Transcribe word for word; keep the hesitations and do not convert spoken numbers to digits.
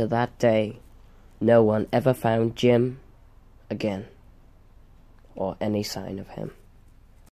after that day, no one ever found Jim again, or any sign of him.